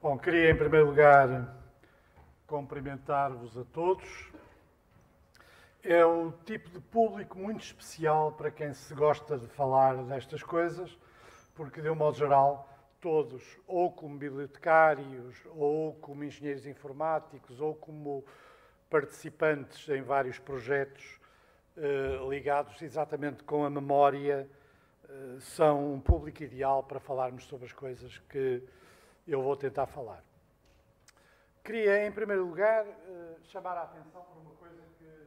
Bom, queria em primeiro lugar cumprimentar-vos a todos. É o tipo de público muito especial para quem se gosta de falar destas coisas, porque, de um modo geral, todos, ou como bibliotecários, ou como engenheiros informáticos, ou como participantes em vários projetos ligados exatamente com a memória, são um público ideal para falarmos sobre as coisas que eu vou tentar falar. Queria, em primeiro lugar, chamar a atenção para uma coisa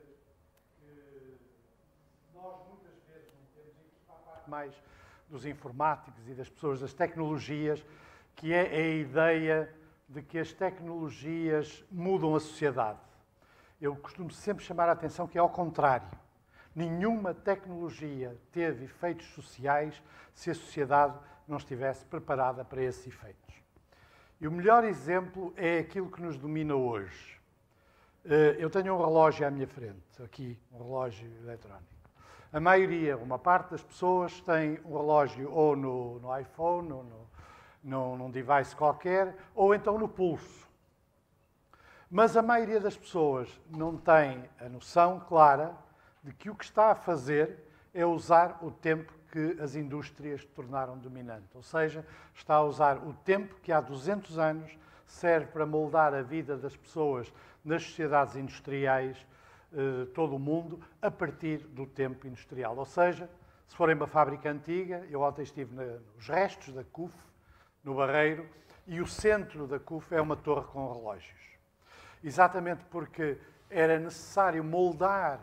que nós muitas vezes não temos, e que faz parte mais dos informáticos e das pessoas das tecnologias, que é a ideia de que as tecnologias mudam a sociedade. Eu costumo sempre chamar a atenção que é ao contrário. Nenhuma tecnologia teve efeitos sociais se a sociedade não estivesse preparada para esses efeitos. E o melhor exemplo é aquilo que nos domina hoje. Eu tenho um relógio à minha frente, aqui, um relógio eletrónico. A maioria, uma parte das pessoas tem um relógio ou no iPhone, ou num device qualquer, ou então no pulso. Mas a maioria das pessoas não tem a noção clara de que o que está a fazer é usar o tempo que as indústrias tornaram dominante. Ou seja, está a usar o tempo que há 200 anos serve para moldar a vida das pessoas nas sociedades industriais de todo o mundo a partir do tempo industrial. Ou seja, se forem uma fábrica antiga, eu ontem estive nos restos da CUF, no Barreiro, e o centro da CUF é uma torre com relógios. Exatamente porque era necessário moldar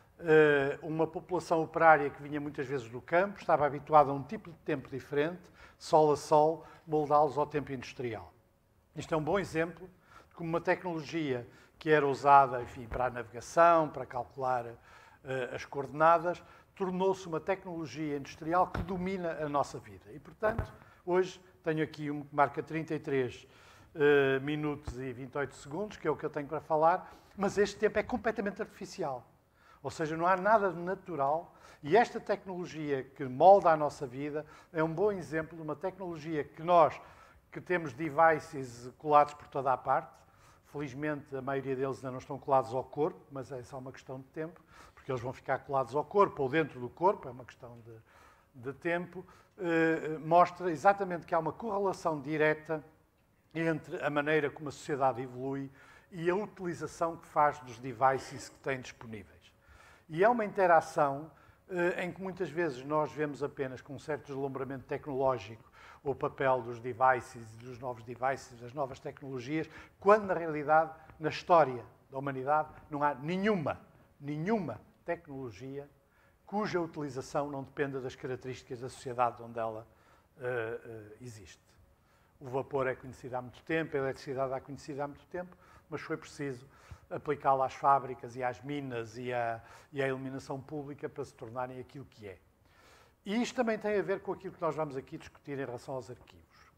uma população operária que vinha muitas vezes do campo, estava habituada a um tipo de tempo diferente, sol a sol, moldá-los ao tempo industrial. Isto é um bom exemplo de como uma tecnologia que era usada, enfim, para a navegação, para calcular as coordenadas, tornou-se uma tecnologia industrial que domina a nossa vida. E, portanto, hoje tenho aqui um que marca 33 minutos e 28 segundos, que é o que eu tenho para falar, mas este tempo é completamente artificial. Ou seja, não há nada de natural, e esta tecnologia que molda a nossa vida é um bom exemplo de uma tecnologia que nós, que temos devices colados por toda a parte, felizmente a maioria deles ainda não estão colados ao corpo, mas é só uma questão de tempo, porque eles vão ficar colados ao corpo ou dentro do corpo, é uma questão de tempo, mostra exatamente que há uma correlação direta entre a maneira como a sociedade evolui e a utilização que faz dos devices que tem disponíveis. E é uma interação em que muitas vezes nós vemos apenas com um certo deslumbramento tecnológico o papel dos devices, dos novos devices, das novas tecnologias, quando na realidade, na história da humanidade, não há nenhuma tecnologia cuja utilização não dependa das características da sociedade onde ela existe. O vapor é conhecido há muito tempo, a eletricidade é conhecida há muito tempo, mas foi preciso aplicá-la às fábricas e às minas e à iluminação pública para se tornarem aquilo que é. E isto também tem a ver com aquilo que nós vamos aqui discutir em relação aos arquivos.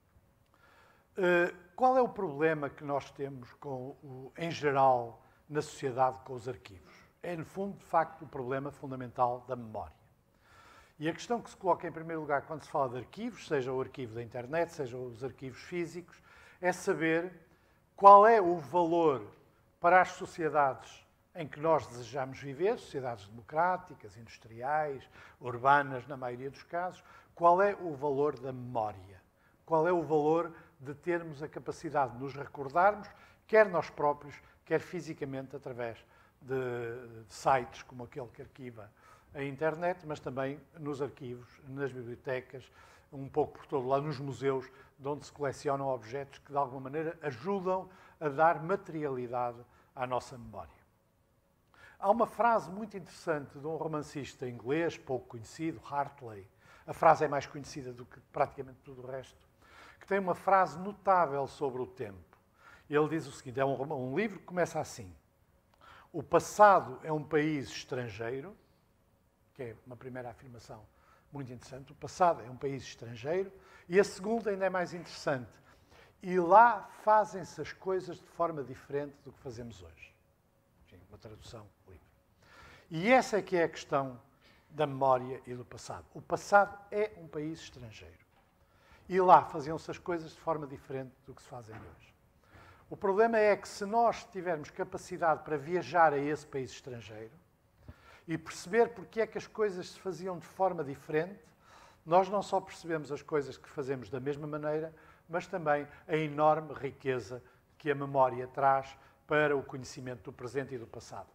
Qual é o problema que nós temos, em geral, na sociedade com os arquivos? É, no fundo, de facto, o problema fundamental da memória. E a questão que se coloca em primeiro lugar quando se fala de arquivos, seja o arquivo da internet, seja os arquivos físicos, é saber qual é o valor para as sociedades em que nós desejamos viver, sociedades democráticas, industriais, urbanas, na maioria dos casos, qual é o valor da memória? Qual é o valor de termos a capacidade de nos recordarmos, quer nós próprios, quer fisicamente, através de sites como aquele que arquiva a internet, mas também nos arquivos, nas bibliotecas, um pouco por todo lado, nos museus, de onde se colecionam objetos que, de alguma maneira, ajudam a dar materialidade à nossa memória. Há uma frase muito interessante de um romancista inglês, pouco conhecido, Hartley. A frase é mais conhecida do que praticamente tudo o resto, que tem uma frase notável sobre o tempo. Ele diz o seguinte, é um livro que começa assim. O passado é um país estrangeiro, que é uma primeira afirmação muito interessante. O passado é um país estrangeiro. E a segunda ainda é mais interessante. E lá fazem-se as coisas de forma diferente do que fazemos hoje. Enfim, uma tradução livre. E essa é que é a questão da memória e do passado. O passado é um país estrangeiro. E lá faziam-se as coisas de forma diferente do que se fazem hoje. O problema é que se nós tivermos capacidade para viajar a esse país estrangeiro e perceber porque é que as coisas se faziam de forma diferente, nós não só percebemos as coisas que fazemos da mesma maneira, mas também a enorme riqueza que a memória traz para o conhecimento do presente e do passado.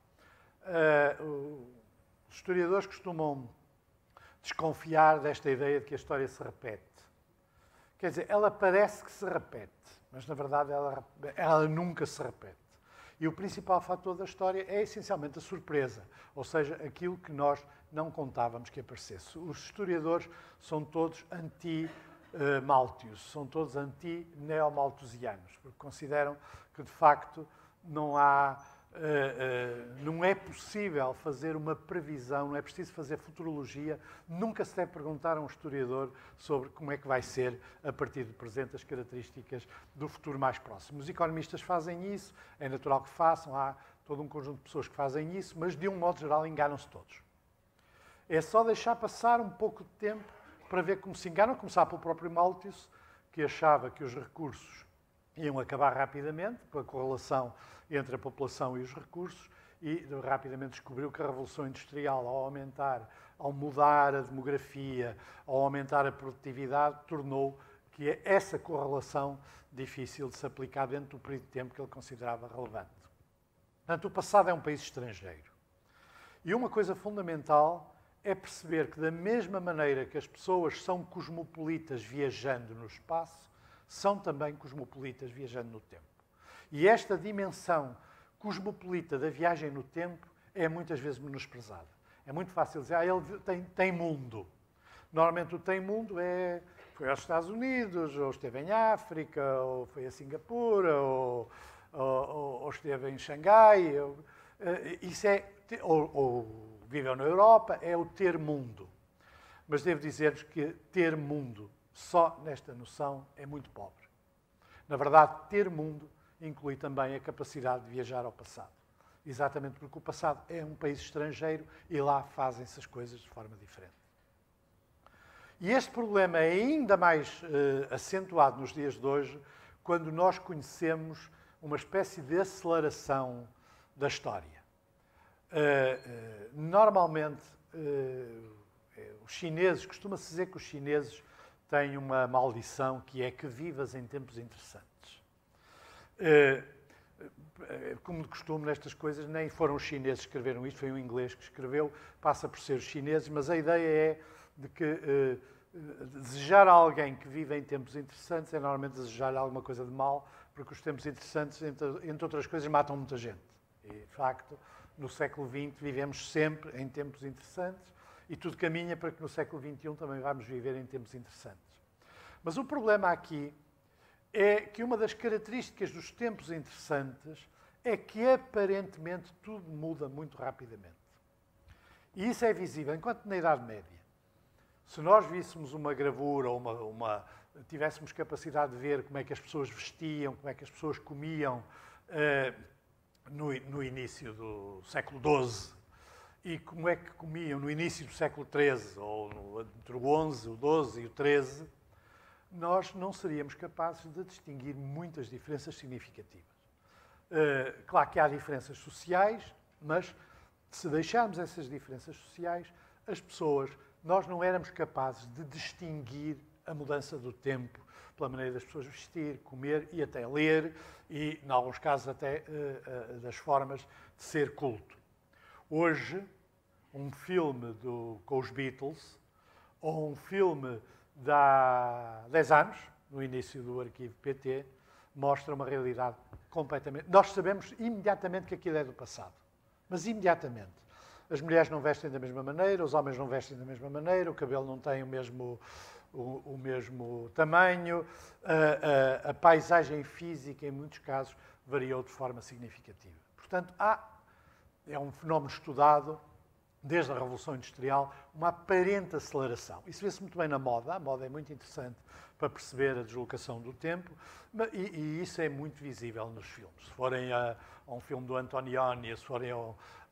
Os historiadores costumam desconfiar desta ideia de que a história se repete. Quer dizer, ela parece que se repete, mas na verdade ela nunca se repete. E o principal fator da história é essencialmente a surpresa, ou seja, aquilo que nós não contávamos que aparecesse. Os historiadores são todos anti-Malthus, são todos anti-neomalthusianos, porque consideram que, de facto, não é possível fazer uma previsão, não é preciso fazer futurologia, nunca se deve perguntar a um historiador sobre como é que vai ser, a partir do presente, as características do futuro mais próximo. Os economistas fazem isso, é natural que façam, há todo um conjunto de pessoas que fazem isso, mas de um modo geral enganam-se todos. É só deixar passar um pouco de tempo para ver como se enganam, começar pelo próprio Malthus, que achava que os recursos iam acabar rapidamente, pela correlação entre a população e os recursos, e rapidamente descobriu que a Revolução Industrial, ao mudar a demografia, ao aumentar a produtividade, tornou que essa correlação difícil de se aplicar dentro do período de tempo que ele considerava relevante. Portanto, o passado é um país estrangeiro. E uma coisa fundamental é perceber que, da mesma maneira que as pessoas são cosmopolitas viajando no espaço, são também cosmopolitas viajando no tempo. E esta dimensão cosmopolita da viagem no tempo é muitas vezes menosprezada. É muito fácil dizer, ele tem mundo. Normalmente o tem mundo foi aos Estados Unidos, ou esteve em África, ou foi a Singapura, ou esteve em Xangai. Ou viveu na Europa, é o ter mundo. Mas devo dizer-vos que ter mundo só nesta noção é muito pobre. Na verdade, ter mundo inclui também a capacidade de viajar ao passado. Exatamente porque o passado é um país estrangeiro e lá fazem-se as coisas de forma diferente. E este problema é ainda mais acentuado nos dias de hoje, quando nós conhecemos uma espécie de aceleração da história. Normalmente, os chineses, costuma-se dizer que os chineses têm uma maldição que é que vivas em tempos interessantes. Como de costume nestas coisas, nem foram os chineses que escreveram isto, foi um inglês que escreveu, passa por ser os chineses, mas a ideia é de que desejar a alguém que vive em tempos interessantes é normalmente desejar alguma coisa de mal, porque os tempos interessantes, entre outras coisas, matam muita gente. E, de facto, no século XX vivemos sempre em tempos interessantes e tudo caminha para que no século XXI também vamos viver em tempos interessantes. Mas o problema aqui é que uma das características dos tempos interessantes é que aparentemente tudo muda muito rapidamente. E isso é visível, enquanto na Idade Média, se nós víssemos uma gravura ou tivéssemos capacidade de ver como é que as pessoas vestiam, como é que as pessoas comiam no início do século XII e como é que comiam no início do século XIII, ou entre o XI, o XII e o XIII, nós não seríamos capazes de distinguir muitas diferenças significativas. Claro que há diferenças sociais, mas se deixarmos essas diferenças sociais, as pessoas, nós não éramos capazes de distinguir a mudança do tempo pela maneira das pessoas vestir, comer e até ler, e, em alguns casos, até das formas de ser culto. Hoje, um filme com os Beatles, ou um filme de há 10 anos, no início do arquivo PT, mostra uma realidade completamente... Nós sabemos imediatamente que aquilo é do passado, mas imediatamente. As mulheres não vestem da mesma maneira, os homens não vestem da mesma maneira, o cabelo não tem o mesmo tamanho, a paisagem física, em muitos casos, variou de forma significativa. Portanto, é um fenómeno estudado desde a Revolução Industrial, uma aparente aceleração. Isso vê-se muito bem na moda. A moda é muito interessante para perceber a deslocação do tempo, e isso é muito visível nos filmes. Se forem a um filme do Antonioni, se forem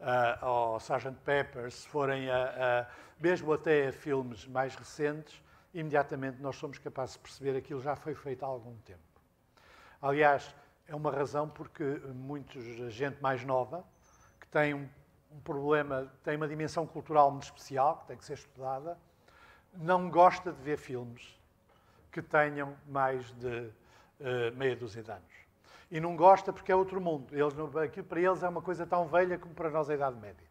ao Sgt. Pepper, se forem mesmo até a filmes mais recentes, imediatamente nós somos capazes de perceber que aquilo já foi feito há algum tempo. Aliás, é uma razão porque muita gente mais nova, que tem um problema, tem uma dimensão cultural muito especial, que tem que ser estudada, não gosta de ver filmes que tenham mais de meia dúzia de anos. E não gosta porque é outro mundo. Aquilo para eles é uma coisa tão velha como para nós a Idade Média.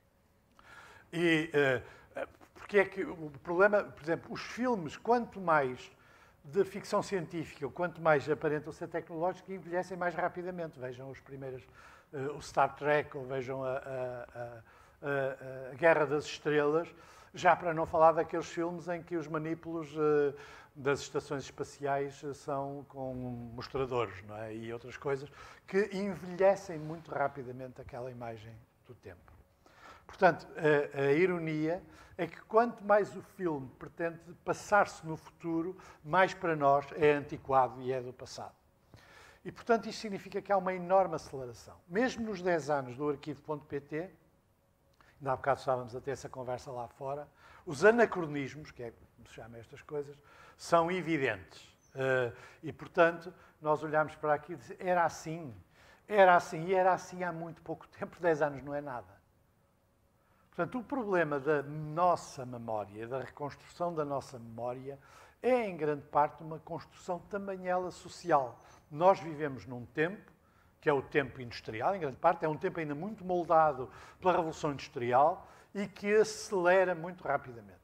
E porque é que o problema, por exemplo, os filmes, quanto mais de ficção científica, quanto mais aparentam ser tecnológicos, envelhecem mais rapidamente. Vejam os primeiros, o Star Trek, ou vejam a Guerra das Estrelas, já para não falar daqueles filmes em que os manipulos das estações espaciais são com mostradores, não é? E outras coisas, que envelhecem muito rapidamente aquela imagem do tempo. Portanto, a ironia é que quanto mais o filme pretende passar-se no futuro, mais para nós é antiquado e é do passado. E, portanto, isto significa que há uma enorme aceleração. Mesmo nos 10 anos do arquivo.pt, ainda há bocado estávamos a ter essa conversa lá fora, os anacronismos, que é como se chama estas coisas, são evidentes. E, portanto, nós olhamos para aqui e dizemos, era assim, e era assim há muito pouco tempo, 10 anos não é nada. Portanto, o problema da nossa memória, da reconstrução da nossa memória, é, em grande parte, uma construção também ela social. Nós vivemos num tempo, que é o tempo industrial, em grande parte, é um tempo ainda muito moldado pela Revolução Industrial e que acelera muito rapidamente.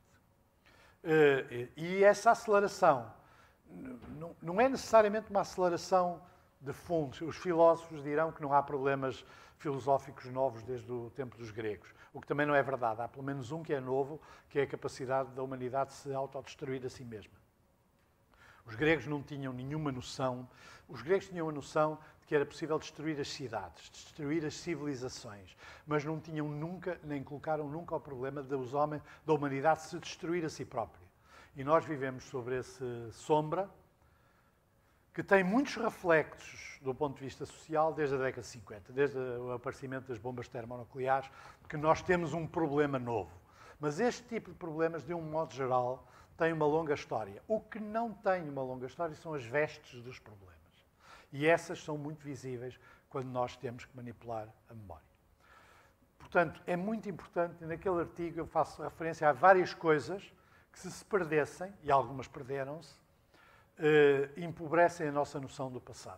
E essa aceleração não é necessariamente uma aceleração de fundo. Os filósofos dirão que não há problemas filosóficos novos desde o tempo dos gregos, o que também não é verdade. Há pelo menos um que é novo, que é a capacidade da humanidade de se autodestruir a si mesma. Os gregos não tinham nenhuma noção. Os gregos tinham a noção de que era possível destruir as cidades, destruir as civilizações, mas não tinham nunca, nem colocaram nunca o problema da humanidade se destruir a si própria. E nós vivemos sobre essa sombra que tem muitos reflexos do ponto de vista social desde a década de 50, desde o aparecimento das bombas termonucleares, que nós temos um problema novo. Mas este tipo de problemas, de um modo geral, tem uma longa história. O que não tem uma longa história são as vestes dos problemas. E essas são muito visíveis quando nós temos que manipular a memória. Portanto, é muito importante, naquele artigo eu faço referência a várias coisas que se perdessem, e algumas perderam-se, empobrecem a nossa noção do passado.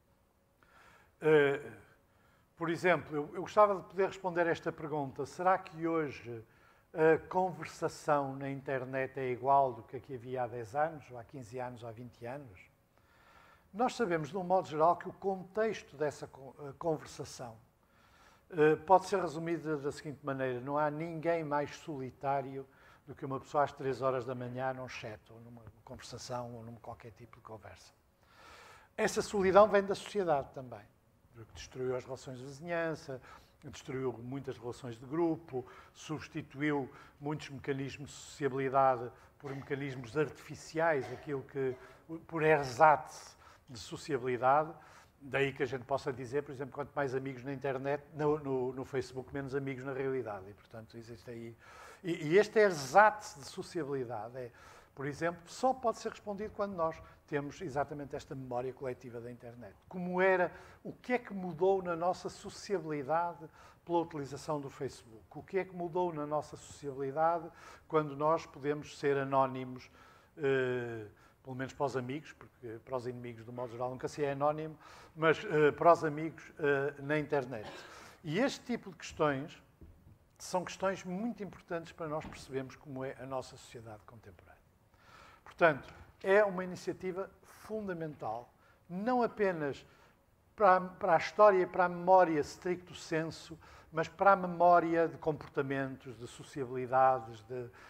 Por exemplo, eu gostava de poder responder esta pergunta. Será que hoje a conversação na internet é igual do que a que havia há 10 anos, ou há 15 anos, ou há 20 anos? Nós sabemos, de um modo geral, que o contexto dessa conversação pode ser resumido da seguinte maneira. Não há ninguém mais solitário do que uma pessoa às 3 horas da manhã num chat, ou numa conversação, ou num qualquer tipo de conversa. Essa solidão vem da sociedade também, porque destruiu as relações de vizinhança, destruiu muitas relações de grupo, substituiu muitos mecanismos de sociabilidade por mecanismos artificiais, aquilo que, por ersatz de sociabilidade. Daí que a gente possa dizer, por exemplo, quanto mais amigos na internet, no Facebook, menos amigos na realidade. E, portanto, existe aí... E este ersatz de sociabilidade, por exemplo, só pode ser respondido quando nós temos exatamente esta memória coletiva da internet. Como era, o que é que mudou na nossa sociabilidade pela utilização do Facebook? O que é que mudou na nossa sociabilidade quando nós podemos ser anónimos, pelo menos para os amigos, porque para os inimigos, de modo geral, nunca se é anónimo, mas para os amigos na internet. E este tipo de questões são questões muito importantes para nós percebermos como é a nossa sociedade contemporânea. Portanto, é uma iniciativa fundamental, não apenas para a história e para a memória stricto sensu, mas para a memória de comportamentos, de sociabilidades.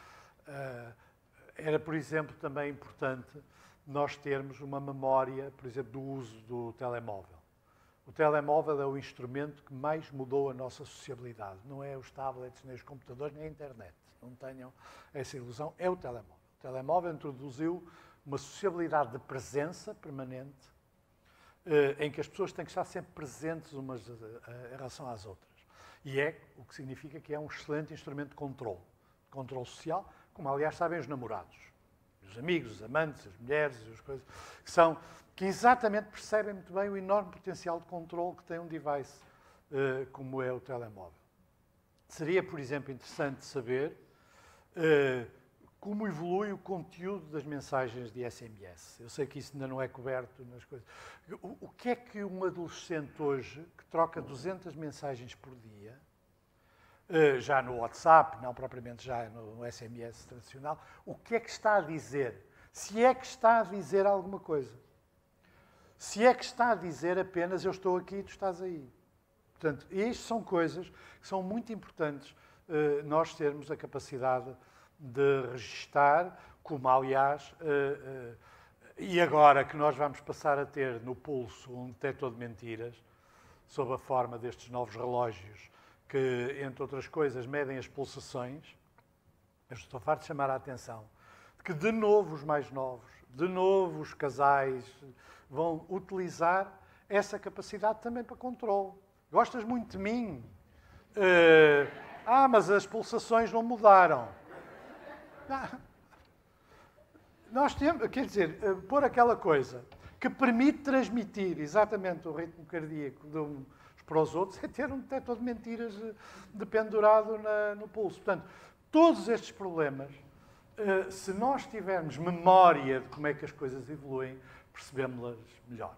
Era, por exemplo, também importante nós termos uma memória, por exemplo, do uso do telemóvel. O telemóvel é o instrumento que mais mudou a nossa sociabilidade. Não é os tablets, nem os computadores, nem a internet. Não tenham essa ilusão. É o telemóvel. O telemóvel introduziu uma sociabilidade de presença permanente, em que as pessoas têm que estar sempre presentes umas em relação às outras. E é o que significa que é um excelente instrumento de controle social, como aliás sabem os namorados. os amigos, os amantes, as mulheres, as coisas, que exatamente percebem muito bem o enorme potencial de controle que tem um device como é o telemóvel. Seria, por exemplo, interessante saber como evolui o conteúdo das mensagens de SMS. Eu sei que isso ainda não é coberto nas coisas. O que é que um adolescente hoje, que troca 200 mensagens por dia, já no WhatsApp, não propriamente já no SMS tradicional, o que é que está a dizer? Se é que está a dizer alguma coisa. Se é que está a dizer apenas eu estou aqui e tu estás aí. Portanto, isto são coisas que são muito importantes nós termos a capacidade de registar, como aliás, e agora que nós vamos passar a ter no pulso um detector de mentiras, sob a forma destes novos relógios, que, entre outras coisas, medem as pulsações, eu estou farto de chamar a atenção, de que de novo os mais novos, de novo os casais, vão utilizar essa capacidade também para controle. Gostas muito de mim? Mas as pulsações não mudaram. Nós temos, quer dizer, pôr aquela coisa que permite transmitir exatamente o ritmo cardíaco de uns para os outros é ter um detector de mentiras pendurado no pulso. Portanto, todos estes problemas, se nós tivermos memória de como é que as coisas evoluem, percebemos-las melhor.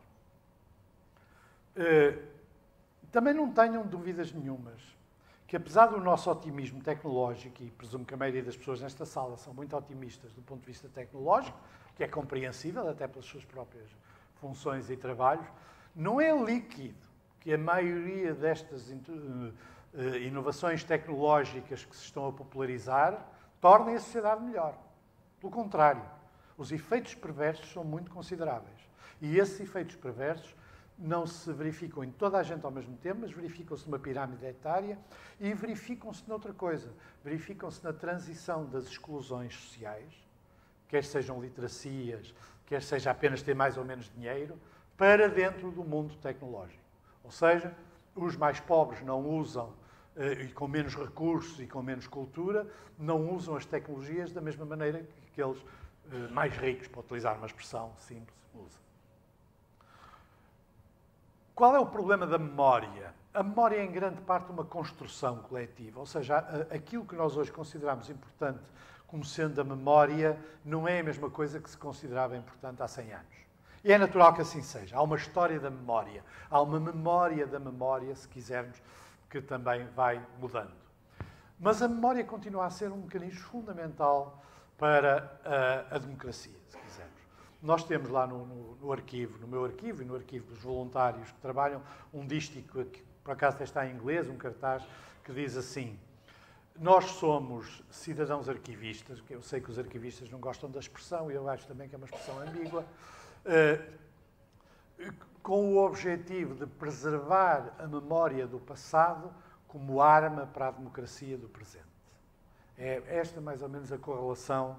Também não tenham dúvidas nenhumas que, apesar do nosso otimismo tecnológico, e presumo que a maioria das pessoas nesta sala são muito otimistas do ponto de vista tecnológico, que é compreensível até pelas suas próprias funções e trabalhos, não é líquido que a maioria destas inovações tecnológicas que se estão a popularizar tornem a sociedade melhor. Pelo contrário, os efeitos perversos são muito consideráveis. E esses efeitos perversos não se verificam em toda a gente ao mesmo tempo, mas verificam-se numa pirâmide etária e verificam-se noutra coisa. Verificam-se na transição das exclusões sociais, quer sejam literacias, quer seja apenas ter mais ou menos dinheiro, para dentro do mundo tecnológico. Ou seja, os mais pobres não usam, e com menos recursos e com menos cultura, não usam as tecnologias da mesma maneira que aqueles mais ricos, para utilizar uma expressão simples, usam. Qual é o problema da memória? A memória é, em grande parte, uma construção coletiva. Ou seja, aquilo que nós hoje consideramos importante como sendo a memória não é a mesma coisa que se considerava importante há 100 anos. E é natural que assim seja. Há uma história da memória. Há uma memória da memória, se quisermos, que também vai mudando. Mas a memória continua a ser um mecanismo fundamental para a democracia, se quisermos. Nós temos lá no arquivo, no meu arquivo e no arquivo dos voluntários que trabalham, um dístico, que por acaso até está em inglês, um cartaz, que diz assim: nós somos cidadãos arquivistas, que eu sei que os arquivistas não gostam da expressão, e eu acho também que é uma expressão ambígua, com o objetivo de preservar a memória do passado como arma para a democracia do presente. É esta mais ou menos a correlação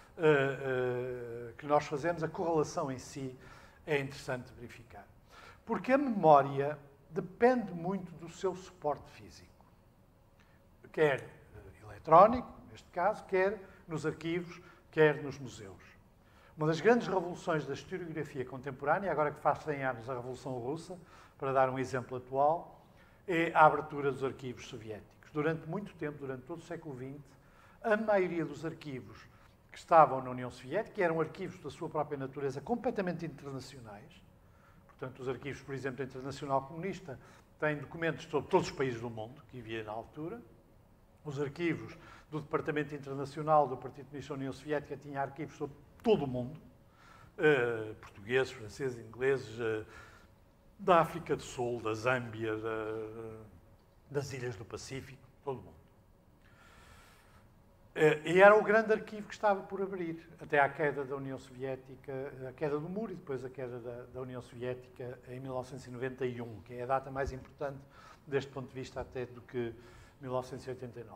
que nós fazemos. A correlação em si é interessante verificar. Porque a memória depende muito do seu suporte físico. Quer eletrónico, neste caso, quer nos arquivos, quer nos museus. Uma das grandes revoluções da historiografia contemporânea, agora que faz 100 anos a Revolução Russa, para dar um exemplo atual, é a abertura dos arquivos soviéticos. Durante muito tempo, durante todo o século XX, a maioria dos arquivos que estavam na União Soviética, que eram arquivos da sua própria natureza completamente internacionais, portanto, os arquivos, por exemplo, da Internacional Comunista, têm documentos sobre todos os países do mundo, que havia na altura. Os arquivos do Departamento Internacional do Partido Comunista da União Soviética tinham arquivos sobre todo o mundo, portugueses, franceses, ingleses, da África do Sul, da Zâmbia, das ilhas do Pacífico, todo o mundo. E era o grande arquivo que estava por abrir, até à queda da União Soviética, a queda do muro e depois a queda da União Soviética em 1991, que é a data mais importante deste ponto de vista até do que 1989.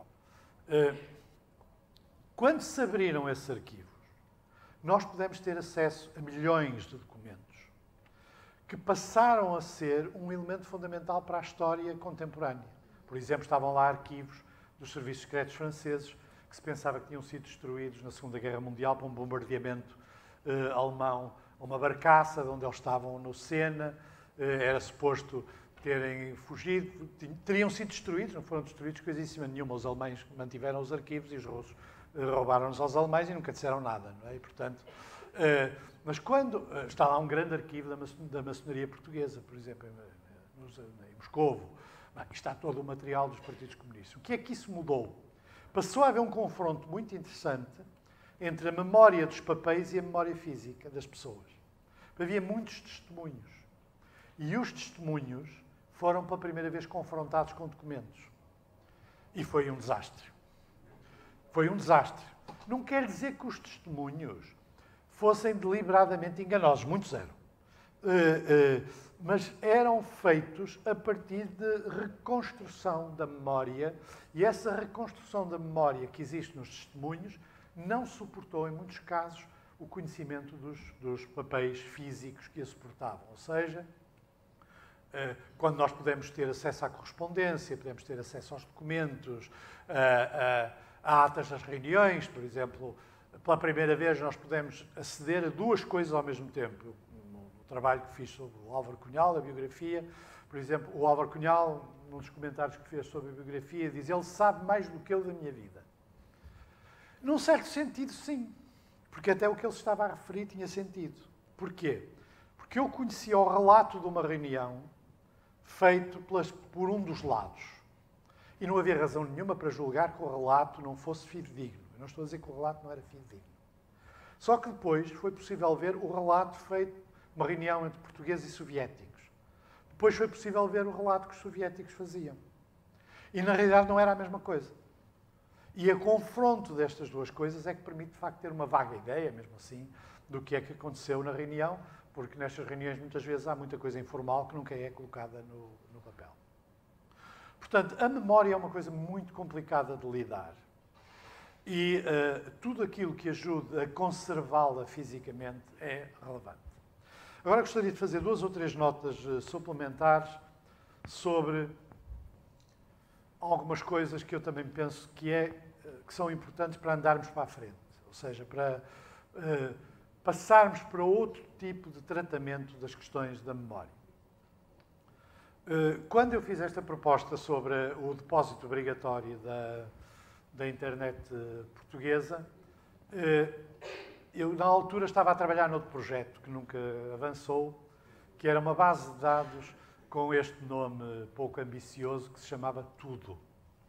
Quando se abriram esses arquivos, nós pudemos ter acesso a milhões de documentos que passaram a ser um elemento fundamental para a história contemporânea. Por exemplo, estavam lá arquivos dos serviços secretos franceses que que se pensava que tinham sido destruídos na Segunda Guerra Mundial por um bombardeamento alemão a uma barcaça de onde eles estavam no Sena. Era suposto terem fugido, teriam sido destruídos, não foram destruídos coisíssima nenhuma. Os alemães mantiveram os arquivos e os russos roubaram-nos aos alemães e nunca disseram nada, não é? E, portanto, mas quando está lá um grande arquivo da maçonaria portuguesa, por exemplo, em Moscovo, está todo o material dos partidos comunistas. O que é que isso mudou? Passou a haver um confronto muito interessante entre a memória dos papéis e a memória física das pessoas. Havia muitos testemunhos. E os testemunhos foram pela primeira vez confrontados com documentos. E foi um desastre. Foi um desastre. Não quer dizer que os testemunhos fossem deliberadamente enganosos, muito zero. Mas eram feitos a partir de reconstrução da memória, e essa reconstrução da memória que existe nos testemunhos não suportou, em muitos casos, o conhecimento dos papéis físicos que a suportavam. Ou seja, quando nós podemos ter acesso à correspondência, podemos ter acesso aos documentos, a atas das reuniões, por exemplo, pela primeira vez nós podemos aceder a duas coisas ao mesmo tempo. No trabalho que fiz sobre o Álvaro Cunhal, a biografia, por exemplo, o Álvaro Cunhal, num dos comentários que fez sobre a biografia, diz: ele sabe mais do que eu da minha vida. Num certo sentido, sim, porque até o que ele estava a referir tinha sentido. Porquê? Porque eu conhecia o relato de uma reunião feito por um dos lados. E não havia razão nenhuma para julgar que o relato não fosse fidedigno. Eu não estou a dizer que o relato não era fidedigno. Só que depois foi possível ver o relato feito, uma reunião entre portugueses e soviéticos. Depois foi possível ver o relato que os soviéticos faziam. E na realidade não era a mesma coisa. E o confronto destas duas coisas é que permite, de facto, ter uma vaga ideia, mesmo assim, do que é que aconteceu na reunião, porque nestas reuniões muitas vezes há muita coisa informal que nunca é colocada no papel. Portanto, a memória é uma coisa muito complicada de lidar. E tudo aquilo que ajude a conservá-la fisicamente é relevante. Agora gostaria de fazer 2 ou 3 notas suplementares sobre algumas coisas que eu também penso que são importantes para andarmos para a frente. Ou seja, para passarmos para outro tipo de tratamento das questões da memória. Quando eu fiz esta proposta sobre o depósito obrigatório da internet portuguesa, eu, na altura, estava a trabalhar noutro projeto que nunca avançou, que era uma base de dados com este nome pouco ambicioso, que se chamava Tudo.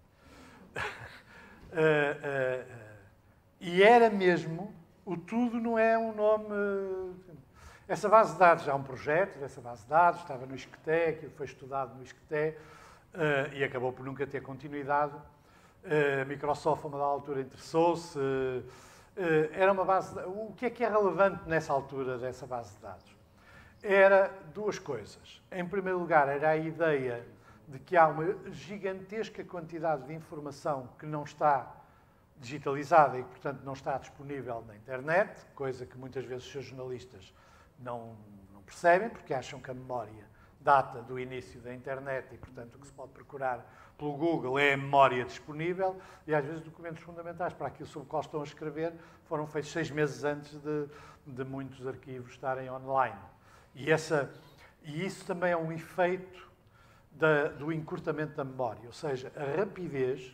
E era mesmo, o Tudo não é um nome... Essa base de dados, há um projeto dessa base de dados, estava no ISCTE, aquilo foi estudado no ISCTE, e acabou por nunca ter continuidade. A Microsoft, a uma dada altura, interessou-se. Era uma base de... O que é relevante nessa altura dessa base de dados? Era 2 coisas. Em primeiro lugar, era a ideia de que há uma gigantesca quantidade de informação que não está digitalizada e que, portanto, não está disponível na internet, coisa que muitas vezes os seus jornalistas não percebem, porque acham que a memória data do início da internet e, portanto, o que se pode procurar pelo Google é a memória disponível, e às vezes documentos fundamentais para aquilo sobre o qual estão a escrever foram feitos 6 meses antes de muitos arquivos estarem online. E isso também é um efeito do encurtamento da memória, ou seja, a rapidez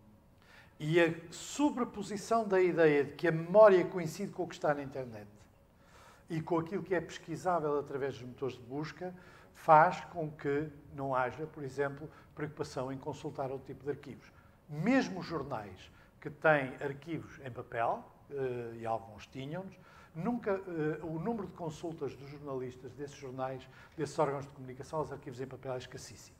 e a sobreposição da ideia de que a memória coincide com o que está na internet e com aquilo que é pesquisável através dos motores de busca, faz com que não haja, por exemplo, preocupação em consultar outro tipo de arquivos. Mesmo os jornais que têm arquivos em papel, e alguns tinham-nos, nunca o número de consultas dos jornalistas desses jornais, desses órgãos de comunicação aos arquivos em papel é escassíssimo.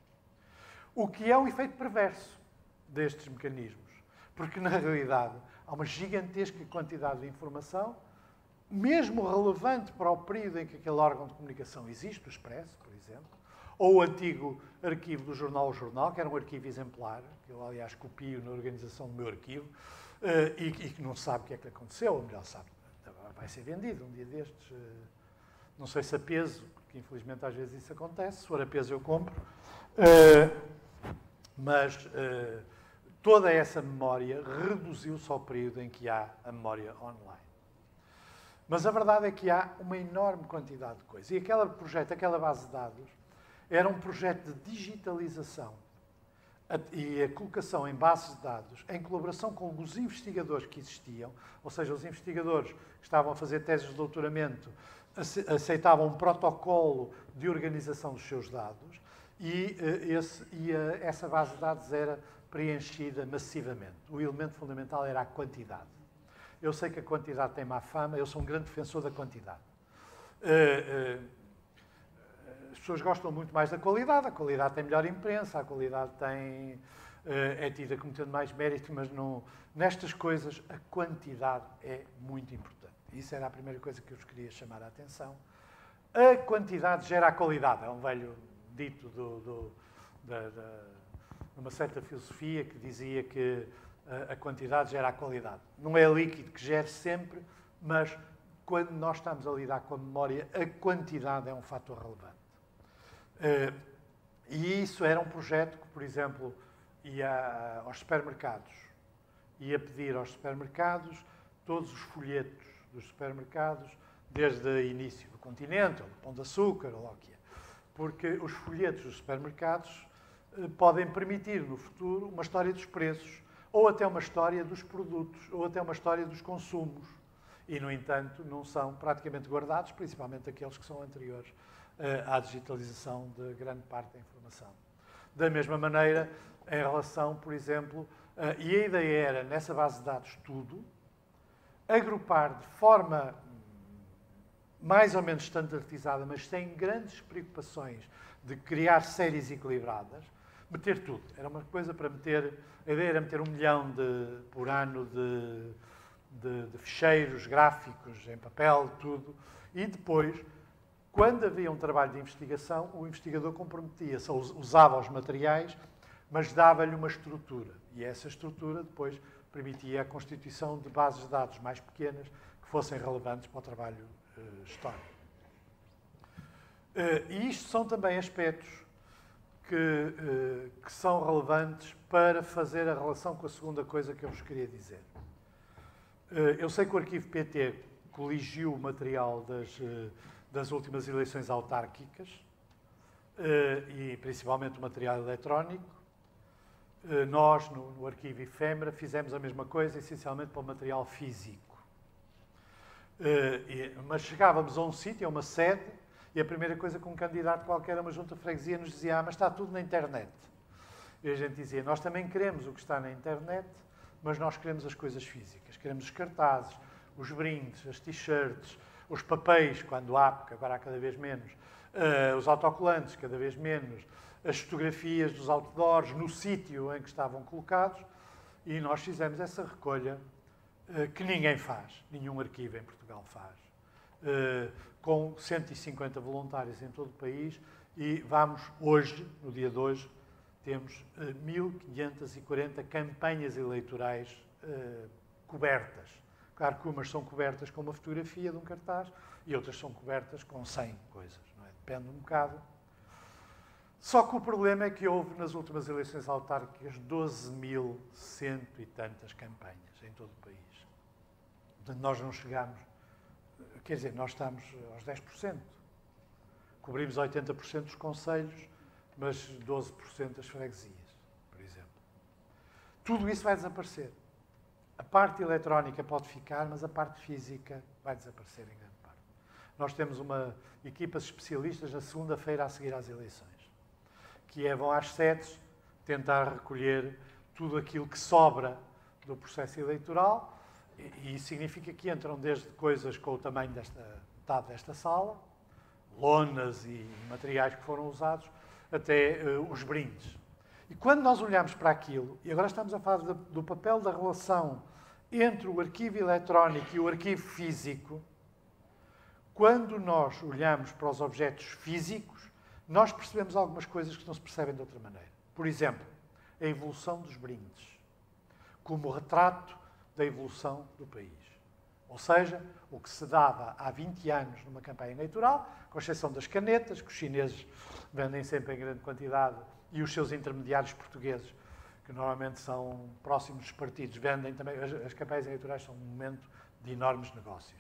O que é um efeito perverso destes mecanismos, porque na realidade há uma gigantesca quantidade de informação, mesmo relevante para o período em que aquele órgão de comunicação existe, o Expresso, por exemplo, ou o antigo arquivo do jornal O Jornal, que era um arquivo exemplar, que eu, aliás, copio na organização do meu arquivo, e que não sabe o que é que aconteceu, ou melhor, sabe, vai ser vendido um dia destes. Não sei se a peso, porque infelizmente às vezes isso acontece, se for a peso eu compro, mas toda essa memória reduziu-se ao período em que há a memória online. Mas a verdade é que há uma enorme quantidade de coisas. E aquele projeto, aquela base de dados, era um projeto de digitalização e a colocação em bases de dados, em colaboração com os investigadores que existiam, ou seja, os investigadores que estavam a fazer teses de doutoramento aceitavam um protocolo de organização dos seus dados e essa base de dados era preenchida massivamente. O elemento fundamental era a quantidade. Eu sei que a quantidade tem má fama, eu sou um grande defensor da quantidade. As pessoas gostam muito mais da qualidade, a qualidade tem melhor imprensa, a qualidade tem, é tida como tendo mais mérito, mas não, nestas coisas a quantidade é muito importante. Isso era a primeira coisa que eu vos queria chamar a atenção. A quantidade gera a qualidade, é um velho dito de uma certa filosofia que dizia que a quantidade gera a qualidade. Não é líquido que gere sempre, mas quando nós estamos a lidar com a memória, a quantidade é um fator relevante. E isso era um projeto que, por exemplo, ia aos supermercados. Ia pedir aos supermercados todos os folhetos dos supermercados, desde o início do Continente, ou do Pão de Açúcar, ou lá o que é. Porque os folhetos dos supermercados podem permitir, no futuro, uma história dos preços, ou até uma história dos produtos, ou até uma história dos consumos. E, no entanto, não são praticamente guardados, principalmente aqueles que são anteriores à digitalização de grande parte da informação. Da mesma maneira, em relação, por exemplo, e a ideia era, nessa base de dados tudo, agrupar de forma mais ou menos standardizada, mas sem grandes preocupações de criar séries equilibradas, meter tudo. Era uma coisa para meter... A ideia era meter 1 milhão por ano de ficheiros gráficos em papel, tudo, e depois, quando havia um trabalho de investigação, o investigador comprometia-se, usava os materiais, mas dava-lhe uma estrutura. E essa estrutura depois permitia a constituição de bases de dados mais pequenas que fossem relevantes para o trabalho histórico. E isto são também aspectos que são relevantes para fazer a relação com a segunda coisa que eu vos queria dizer. Eu sei que o Arquivo PT coligiu o material das últimas eleições autárquicas e principalmente o material eletrónico. Nós, no Arquivo Efêmera, fizemos a mesma coisa, essencialmente para o material físico. Mas chegávamos a um sítio, a uma sede, e a primeira coisa que um candidato qualquer a uma junta de freguesia nos dizia: mas está tudo na internet. E a gente dizia: nós também queremos o que está na internet, mas nós queremos as coisas físicas. Queremos os cartazes, os brindes, as t-shirts, os papéis, quando há, porque agora há cada vez menos, os autocolantes, cada vez menos, as fotografias dos outdoors no sítio em que estavam colocados, e nós fizemos essa recolha que ninguém faz, nenhum arquivo em Portugal faz, com 150 voluntários em todo o país, e vamos hoje, no dia de hoje, temos 1.540 campanhas eleitorais cobertas. Claro que umas são cobertas com uma fotografia de um cartaz e outras são cobertas com 100 coisas, não é? Depende um bocado. Só que o problema é que houve, nas últimas eleições autárquicas, 12.100 e tantas campanhas em todo o país. Portanto, nós não chegámos... Quer dizer, nós estamos aos 10%. Cobrimos 80% dos concelhos, mas 12% das freguesias, por exemplo. Tudo isso vai desaparecer. A parte eletrónica pode ficar, mas a parte física vai desaparecer em grande parte. Nós temos uma equipas especialistas na segunda-feira a seguir às eleições, que vão às sedes tentar recolher tudo aquilo que sobra do processo eleitoral, e isso significa que entram desde coisas com o tamanho metade desta sala, lonas e materiais que foram usados, até os brindes. E quando nós olhamos para aquilo, e agora estamos a falar do papel da relação entre o arquivo eletrónico e o arquivo físico, quando nós olhamos para os objetos físicos, nós percebemos algumas coisas que não se percebem de outra maneira. Por exemplo, a evolução dos brindes, como retrato da evolução do país. Ou seja, o que se dava há 20 anos numa campanha eleitoral, com exceção das canetas, que os chineses vendem sempre em grande quantidade, e os seus intermediários portugueses, que normalmente são próximos dos partidos, vendem também, as campanhas eleitorais são um momento de enormes negócios.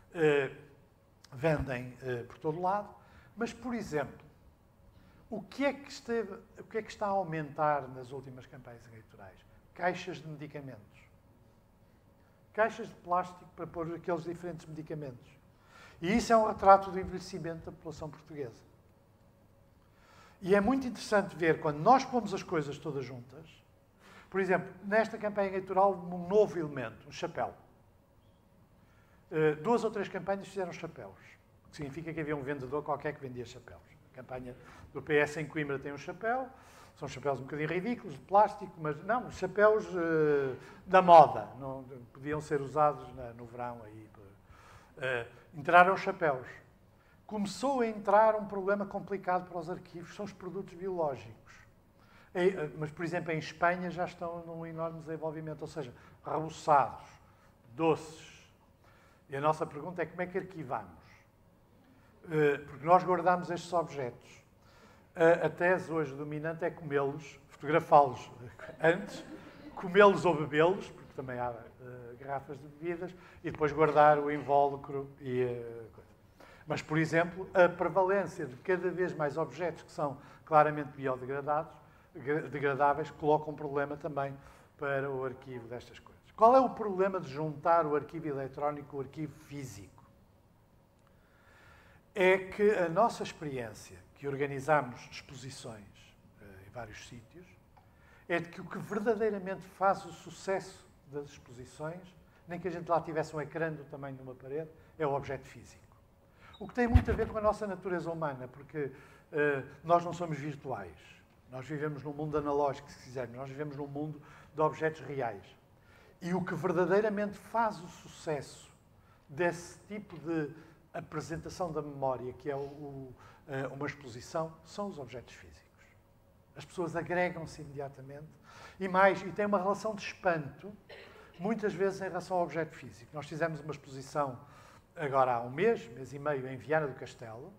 Vendem por todo lado, mas, por exemplo, o que é que está a aumentar nas últimas campanhas eleitorais? Caixas de medicamentos. Caixas de plástico para pôr aqueles diferentes medicamentos. E isso é um retrato do envelhecimento da população portuguesa. E é muito interessante ver, quando nós pomos as coisas todas juntas, por exemplo, nesta campanha eleitoral, um novo elemento, um chapéu. 2 ou 3 campanhas fizeram chapéus, o que significa que havia um vendedor qualquer que vendia chapéus. A campanha do PS em Coimbra tem um chapéu, são chapéus um bocadinho ridículos, de plástico, mas não, chapéus da moda, não, podiam ser usados no verão. Entraram chapéus. Começou a entrar um problema complicado para os arquivos, são os produtos biológicos. Mas, por exemplo, em Espanha já estão num enorme desenvolvimento, ou seja, reboçados, doces. E a nossa pergunta é como é que arquivamos? Porque nós guardamos estes objetos. A tese hoje dominante é comê-los, fotografá-los antes, comê-los ou bebê-los, porque também há garrafas de bebidas, e depois guardar o invólucro e Mas, por exemplo, a prevalência de cada vez mais objetos que são claramente biodegradáveis coloca um problema também para o arquivo destas coisas. Qual é o problema de juntar o arquivo eletrónico com o arquivo físico? É que a nossa experiência, que organizamos exposições em vários sítios, é de que o que verdadeiramente faz o sucesso das exposições, nem que a gente lá tivesse um ecrã do tamanho de uma parede, é o objeto físico. O que tem muito a ver com a nossa natureza humana, porque nós não somos virtuais. Nós vivemos num mundo analógico, se quisermos. Nós vivemos num mundo de objetos reais. E o que verdadeiramente faz o sucesso desse tipo de apresentação da memória, que é uma exposição, são os objetos físicos. As pessoas agregam-se imediatamente e tem uma relação de espanto, muitas vezes em relação ao objeto físico. Nós fizemos uma exposição agora há um mês e meio, em Viana do Castelo,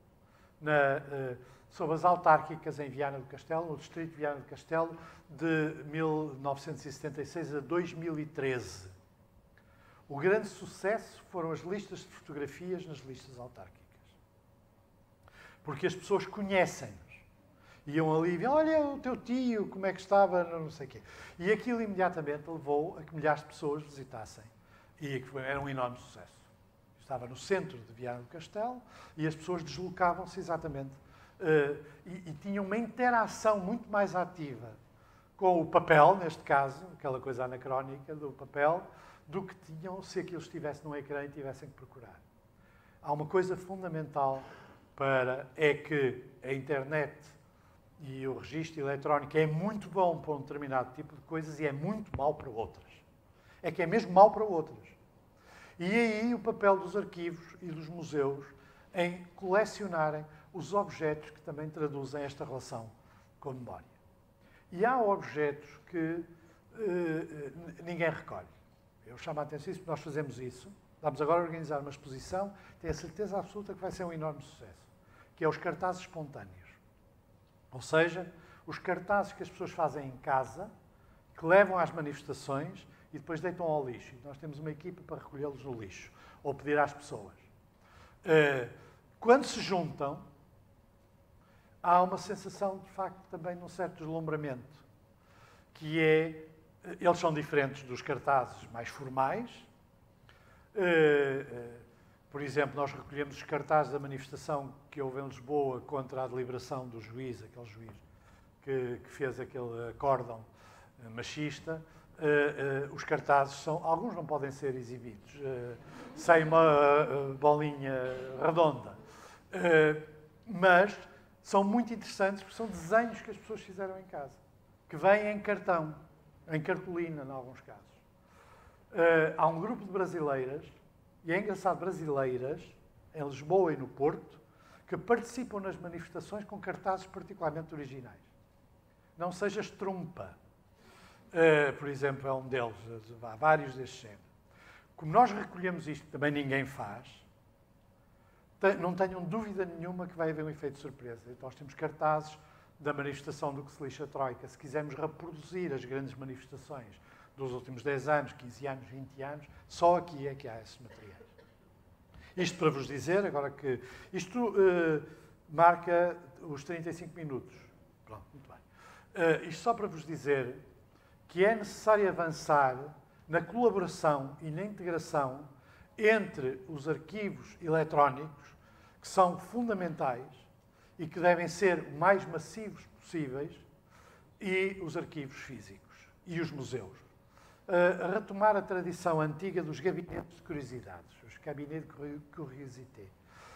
sobre as autárquicas em Viana do Castelo, no distrito de Viana do Castelo, de 1976 a 2013. O grande sucesso foram as listas de fotografias nas listas autárquicas. Porque as pessoas conhecem-nos. Iam ali e diziam, olha o teu tio, como é que estava, não sei o quê. E aquilo imediatamente levou a que milhares de pessoas visitassem. E era um enorme sucesso. Estava no centro de Viana do Castelo e as pessoas deslocavam-se exatamente e tinham uma interação muito mais ativa com o papel, neste caso, aquela coisa anacrónica do papel, do que tinham se aquilo estivesse num ecrã e tivessem que procurar. Há uma coisa fundamental é que a internet e o registro eletrónico é muito bom para um determinado tipo de coisas e é muito mau para outras. É que é mesmo mau para outras. E aí o papel dos arquivos e dos museus em colecionarem os objetos que também traduzem esta relação com a memória. E há objetos que ninguém recolhe. Eu chamo a atenção isso porque nós fazemos isso. Vamos agora organizar uma exposição, tenho a certeza absoluta que vai ser um enorme sucesso, que é os cartazes espontâneos. Ou seja, os cartazes que as pessoas fazem em casa, que levam às manifestações e depois deitam ao lixo. E nós temos uma equipa para recolhê-los no lixo, ou pedir às pessoas. Quando se juntam, há uma sensação, de facto, também de um certo deslumbramento, que é, eles são diferentes dos cartazes mais formais. Por exemplo, nós recolhemos os cartazes da manifestação que houve em Lisboa contra a deliberação do juiz, aquele juiz que fez aquele acórdão machista. Os cartazes alguns não podem ser exibidos, sem uma bolinha redonda, mas são muito interessantes porque são desenhos que as pessoas fizeram em casa, que vêm em cartão, em cartolina, em alguns casos. Há um grupo de brasileiras, e é engraçado, brasileiras, em Lisboa e no Porto, que participam nas manifestações com cartazes particularmente originais. Não sejas trumpa. Por exemplo, é um deles, há vários deste género. Como nós recolhemos isto, que também ninguém faz, não tenham dúvida nenhuma que vai haver um efeito de surpresa. Então, nós temos cartazes da manifestação do que se lixa a Troika, se quisermos reproduzir as grandes manifestações dos últimos 10 anos, 15 anos, 20 anos, só aqui é que há esses materiais. Isto para vos dizer, agora que isto marca os 35 minutos. Pronto, muito bem. Isto só para vos dizer que é necessário avançar na colaboração e na integração entre os arquivos eletrónicos, que são fundamentais e que devem ser o mais massivos possíveis, e os arquivos físicos e os museus. Retomar a tradição antiga dos gabinetes de curiosidades, os gabinetes de curiosité.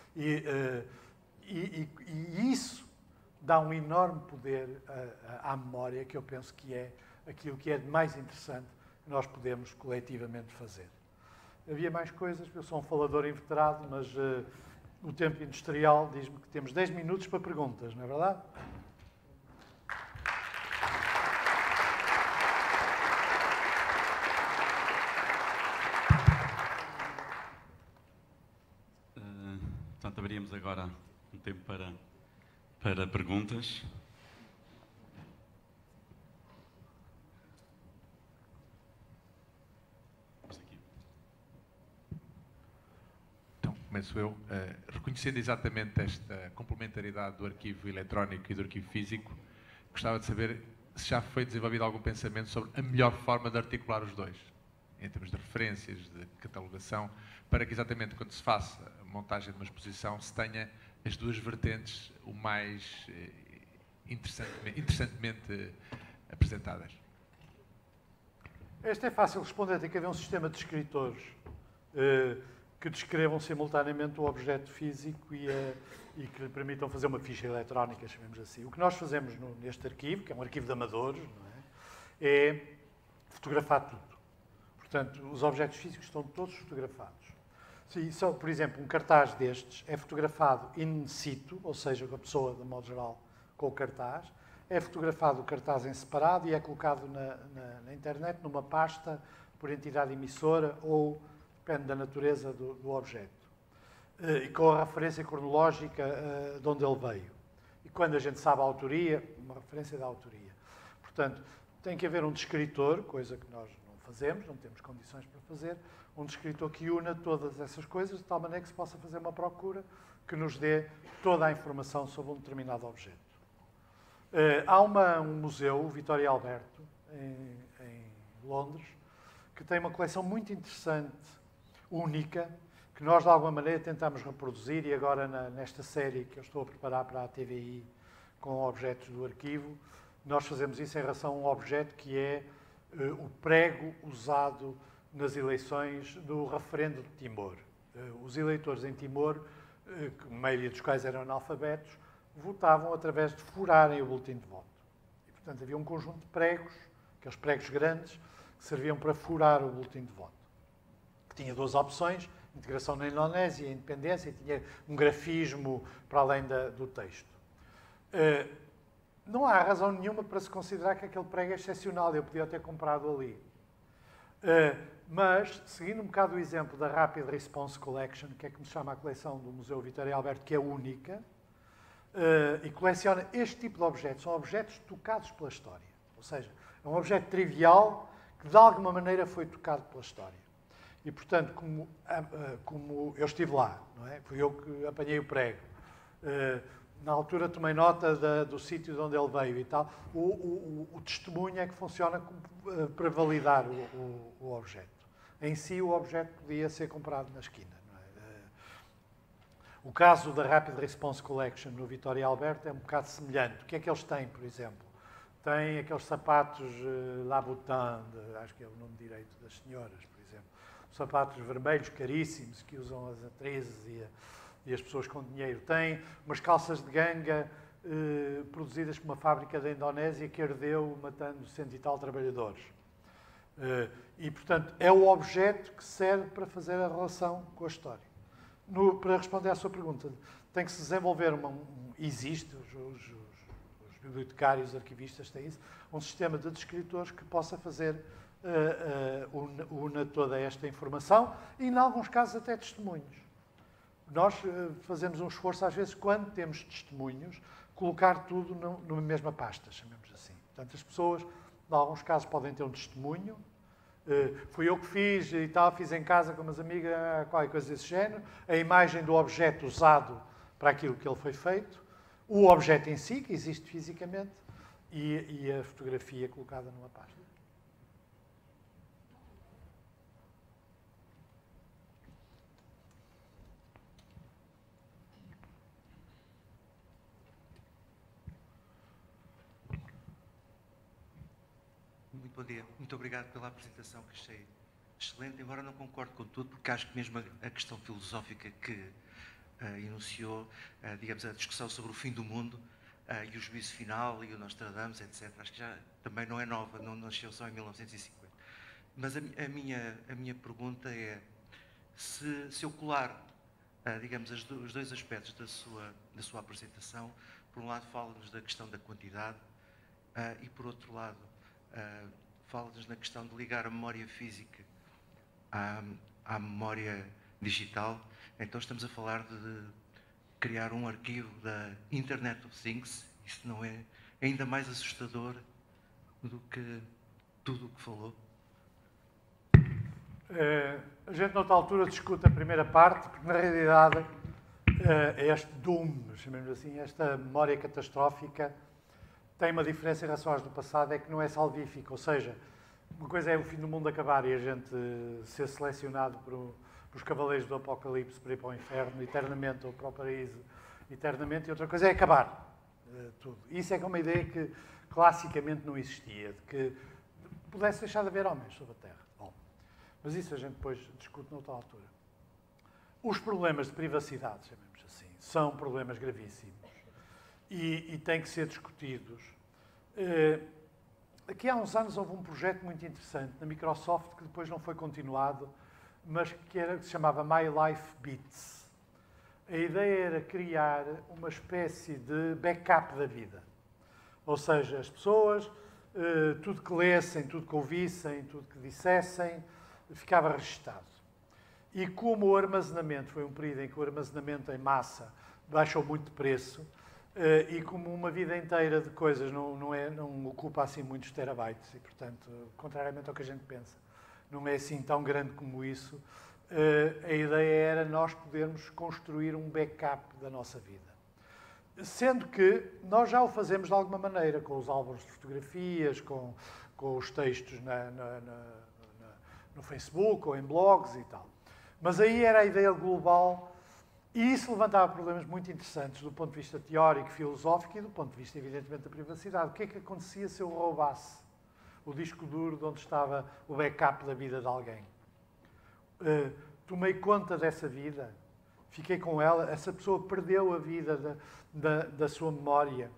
E isso dá um enorme poder à memória, que eu penso que é aquilo que é de mais interessante que nós podemos coletivamente fazer. Havia mais coisas, eu sou um falador inveterado, mas o tempo industrial diz-me que temos 10 minutos para perguntas, não é verdade? Portanto, abriríamos agora um tempo para perguntas. Então, começo eu. Reconhecendo exatamente esta complementaridade do arquivo eletrónico e do arquivo físico, gostava de saber se já foi desenvolvido algum pensamento sobre a melhor forma de articular os dois, em termos de referências, de catalogação, para que exatamente quando se faça a montagem de uma exposição se tenha as duas vertentes o mais interessantemente apresentadas. Esta é fácil de responder. Tem que haver um sistema de escritores que descrevam simultaneamente o objeto físico e que lhe permitam fazer uma ficha eletrónica, chamemos assim. O que nós fazemos neste arquivo, que é um arquivo de amadores, não é fotografar tudo. Portanto, os objetos físicos estão todos fotografados. Se, por exemplo, um cartaz destes é fotografado in situ, ou seja, com a pessoa, de modo geral, com o cartaz, é fotografado o cartaz em separado e é colocado na internet, numa pasta, por entidade emissora ou, depende da natureza do objeto. E com a referência cronológica de onde ele veio. E quando a gente sabe a autoria, uma referência da autoria. Portanto, tem que haver um descritor, coisa que nós não fazemos, não temos condições para fazer, um descritor que una todas essas coisas, de tal maneira que se possa fazer uma procura que nos dê toda a informação sobre um determinado objeto. Há um museu, o Vittorio Alberto, em Londres, que tem uma coleção muito interessante, única, que nós, de alguma maneira, tentamos reproduzir, e agora, nesta série que eu estou a preparar para a TVI, com objetos do arquivo, nós fazemos isso em relação a um objeto que é o prego usado nas eleições do referendo de Timor. Os eleitores em Timor, a maioria dos quais eram analfabetos, votavam através de furarem o boletim de voto. E, portanto, havia um conjunto de pregos, aqueles pregos grandes, que serviam para furar o boletim de voto. Que tinha duas opções, integração na Indonésia e independência, e tinha um grafismo para além do texto. Não há razão nenhuma para se considerar que aquele prego é excepcional, eu podia ter comprado ali. Mas, seguindo um bocado o exemplo da Rapid Response Collection, que é como se chama a coleção do Museu Vittorio Alberto, que é única, e coleciona este tipo de objetos, são objetos tocados pela história. Ou seja, é um objeto trivial que de alguma maneira foi tocado pela história. E, portanto, como eu estive lá, não é? Fui eu que apanhei o prego. Na altura tomei nota do sítio de onde ele veio e tal. O testemunho é que funciona para validar o objeto. Em si, o objeto podia ser comprado na esquina. Não é? O caso da Rapid Response Collection no Vittorio Alberto é um bocado semelhante. O que é que eles têm, por exemplo? Têm aqueles sapatos Louboutin, acho que é o nome direito das senhoras, por exemplo. Sapatos vermelhos caríssimos que usam as atrizes e as pessoas com dinheiro. Têm umas calças de ganga produzidas por uma fábrica da Indonésia que ardeu matando 100 e tal trabalhadores. E, portanto, é o objeto que serve para fazer a relação com a história. Para responder à sua pergunta, tem que se desenvolver existe, os bibliotecários, os arquivistas têm isso, um sistema de descritores que possa fazer una toda esta informação e, em alguns casos, até testemunhos. Nós fazemos um esforço, às vezes, quando temos testemunhos, colocar tudo numa mesma pasta, chamemos assim. Portanto, as pessoas, em alguns casos, podem ter um testemunho. Fui eu que fiz e tal, fiz em casa com umas amigas, qualquer coisa desse género. A imagem do objeto usado para aquilo que ele foi feito. O objeto em si, que existe fisicamente. E a fotografia colocada numa pasta. Muito bom dia. Muito obrigado pela apresentação, que achei excelente, embora não concordo com tudo, porque acho que mesmo a questão filosófica que enunciou, digamos, a discussão sobre o fim do mundo e o juízo final e o Nostradamus, etc., acho que já também não é nova, não nasceu só em 1950. Mas a minha pergunta é, se eu colar, digamos, os dois aspectos da sua apresentação, por um lado fala-nos da questão da quantidade e, por outro lado, fala-nos na questão de ligar a memória física à memória digital. Então estamos a falar de criar um arquivo da Internet of Things. Isso não é ainda mais assustador do que tudo o que falou? A gente, noutra altura, discute a primeira parte, porque, na realidade, este doom, chamemos assim, esta memória catastrófica, tem uma diferença em relação às do passado, é que não é salvífica. Ou seja, uma coisa é o fim do mundo acabar e a gente ser selecionado pelos cavaleiros do Apocalipse para ir para o inferno eternamente ou para o paraíso eternamente, e outra coisa é acabar tudo. Isso é que é uma ideia que classicamente não existia, de que pudesse deixar de haver homens sobre a Terra. Bom, mas isso a gente depois discute noutra altura. Os problemas de privacidade, chamemos assim, são problemas gravíssimos e têm que ser discutidos. Aqui há uns anos houve um projeto muito interessante na Microsoft que depois não foi continuado, mas que se chamava My Life Bits. A ideia era criar uma espécie de backup da vida. Ou seja, as pessoas, tudo que lessem, tudo que ouvissem, tudo que dissessem, ficava registado. E como o armazenamento, foi um período em que o armazenamento em massa baixou muito de preço, e como uma vida inteira de coisas não ocupa assim muitos terabytes, e portanto, contrariamente ao que a gente pensa, não é assim tão grande como isso, a ideia era nós podermos construir um backup da nossa vida. Sendo que nós já o fazemos de alguma maneira, com os álbuns de fotografias, com os textos no Facebook ou em blogs e tal. Mas aí era a ideia global. E isso levantava problemas muito interessantes do ponto de vista teórico, filosófico e do ponto de vista, evidentemente, da privacidade. O que é que acontecia se eu roubasse o disco duro de onde estava o backup da vida de alguém? Tomei conta dessa vida, fiquei com ela, essa pessoa perdeu a vida da sua memória.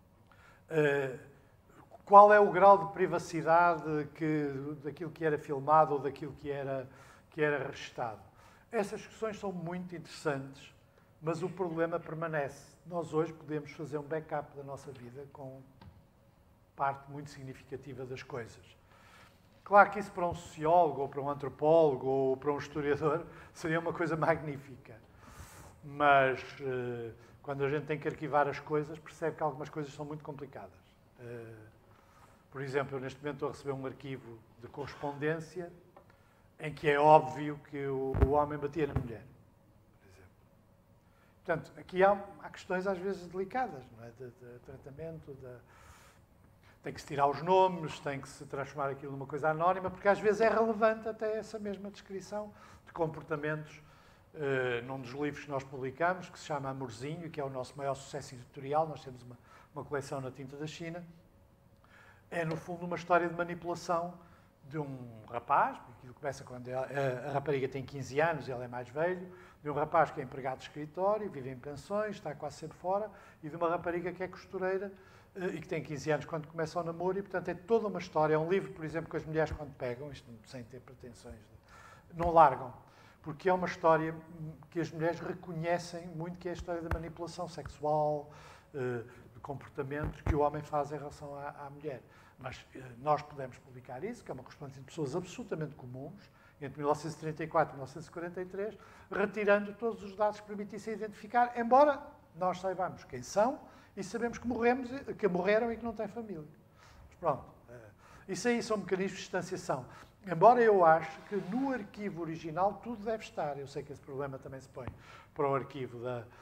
Qual é o grau de privacidade daquilo que era filmado ou daquilo que era registado? Essas questões são muito interessantes, mas o problema permanece. Nós hoje podemos fazer um backup da nossa vida com parte muito significativa das coisas. Claro que isso para um sociólogo, ou para um antropólogo, ou para um historiador, seria uma coisa magnífica. Mas quando a gente tem que arquivar as coisas, percebe que algumas coisas são muito complicadas. Por exemplo, eu neste momento estou a receber um arquivo de correspondência em que é óbvio que o homem batia na mulher, por exemplo. Portanto, aqui há questões às vezes delicadas, não é? De tratamento, tem que se tirar os nomes, tem que se transformar aquilo numa coisa anónima, porque às vezes é relevante até essa mesma descrição de comportamentos num dos livros que nós publicamos, que se chama Amorzinho, que é o nosso maior sucesso editorial. Nós temos uma coleção na tinta da China. É, no fundo, uma história de manipulação de um rapaz, porque aquilo começa quando a rapariga tem 15 anos e ela é mais velho, de um rapaz que é empregado de escritório, vive em pensões, está quase sempre fora, e de uma rapariga que é costureira e que tem 15 anos quando começa o namoro, e, portanto, é toda uma história. É um livro, por exemplo, que as mulheres, quando pegam, isto sem ter pretensões, não largam, porque é uma história que as mulheres reconhecem muito, que é a história da manipulação sexual, de comportamentos que o homem faz em relação à mulher. Mas nós podemos publicar isso, que é uma correspondência de pessoas absolutamente comuns, entre 1934 e 1943, retirando todos os dados que permitissem identificar, embora nós saibamos quem são e sabemos que morreram e que não têm família. Mas pronto, isso aí são mecanismos de distanciação. Embora eu ache que no arquivo original tudo deve estar. Eu sei que esse problema também se põe para o arquivo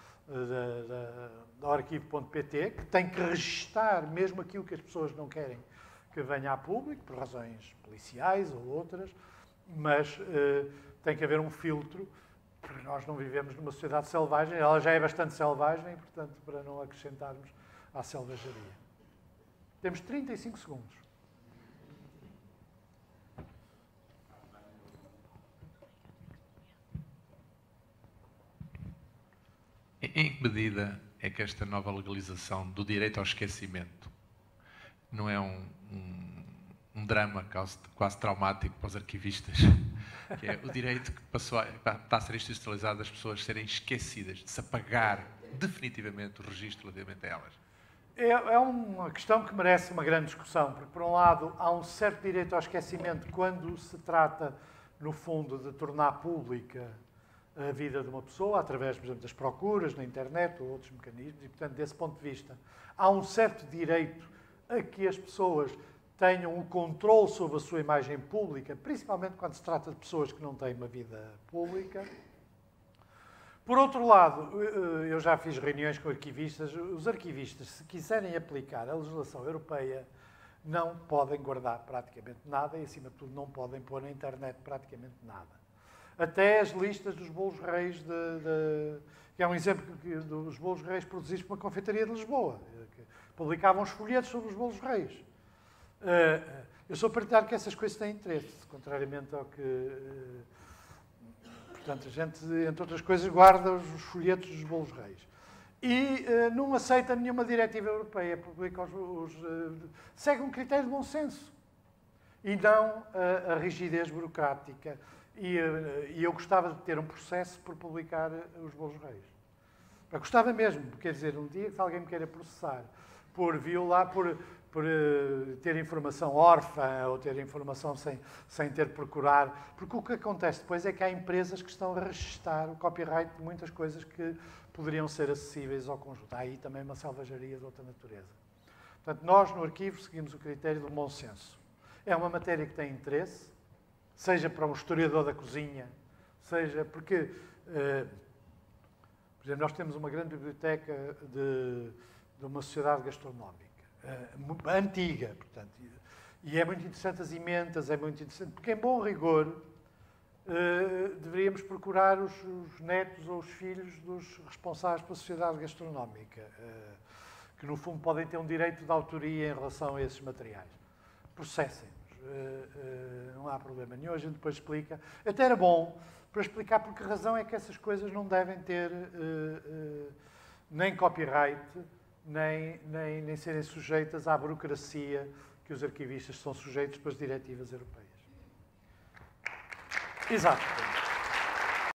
do arquivo.pt, que tem que registar mesmo aquilo que as pessoas não querem que venha a público, por razões policiais ou outras, mas tem que haver um filtro, porque nós não vivemos numa sociedade selvagem, ela já é bastante selvagem, e, portanto, para não acrescentarmos à selvageria. Temos 35 segundos. Em que medida é que esta nova legalização do direito ao esquecimento não é um drama quase traumático para os arquivistas? Que é o direito que está a ser institucionalizado das pessoas serem esquecidas, de se apagar definitivamente o registro relativamente a elas. É uma questão que merece uma grande discussão, porque, por um lado, há um certo direito ao esquecimento quando se trata, no fundo, de tornar pública a vida de uma pessoa, através, por exemplo, das procuras na internet ou outros mecanismos, e, portanto, desse ponto de vista, há um certo direito a que as pessoas tenham um controle sobre a sua imagem pública, principalmente quando se trata de pessoas que não têm uma vida pública. Por outro lado, eu já fiz reuniões com arquivistas. Os arquivistas, se quiserem aplicar a legislação europeia, não podem guardar praticamente nada e, acima de tudo, não podem pôr na internet praticamente nada. Até as listas dos bolos reis, que é um exemplo dos bolos reis produzidos por uma confeitaria de Lisboa, que publicavam os folhetos sobre os bolos reis. Eu sou partidário que essas coisas têm interesse, contrariamente ao que... Portanto, a gente, entre outras coisas, guarda os folhetos dos bolos reis. E não aceita nenhuma diretiva europeia, publica segue um critério de bom senso e não a rigidez burocrática. E eu gostava de ter um processo por publicar os bolos reis. Eu gostava mesmo, quer dizer, um dia que alguém me queira processar por violar, por ter informação órfã ou ter informação sem ter procurar. Porque o que acontece depois é que há empresas que estão a registar o copyright de muitas coisas que poderiam ser acessíveis ao conjunto. Há aí também uma selvageria de outra natureza. Portanto, nós no arquivo seguimos o critério do bom senso. É uma matéria que tem interesse, seja para um historiador da cozinha, seja porque, por exemplo, nós temos uma grande biblioteca de uma sociedade gastronómica, antiga, portanto, e é muito interessante as emendas, é muito interessante, porque em bom rigor deveríamos procurar os netos ou os filhos dos responsáveis pela sociedade gastronómica, que no fundo podem ter um direito de autoria em relação a esses materiais. Processem. Não há problema nenhum, a gente depois explica. Até era bom para explicar por que razão é que essas coisas não devem ter nem copyright, nem serem sujeitas à burocracia que os arquivistas são sujeitos pelas diretivas europeias. Exato.